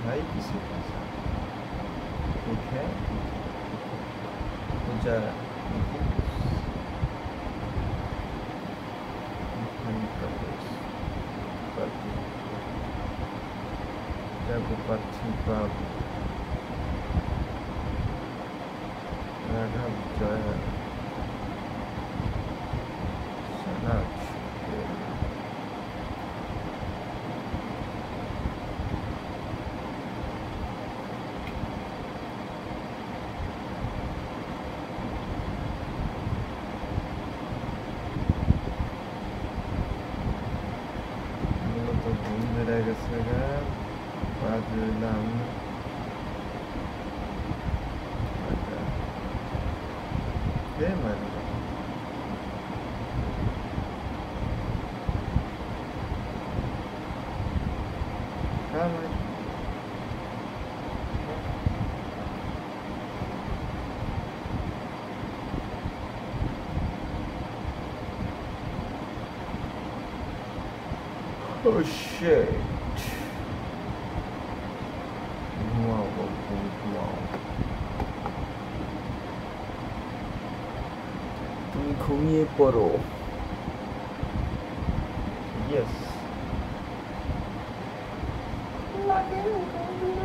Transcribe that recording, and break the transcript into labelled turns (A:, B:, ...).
A: भाई किसी के साथ ठीक है तो जा जब पक्षी बाबू राघव जय सनाक्ष तो घूम रहेगा सगा बाद नाम ये मान हाँ मैं oh shit wow তুমি ঘুমিয়ে পড়ো yes লাগে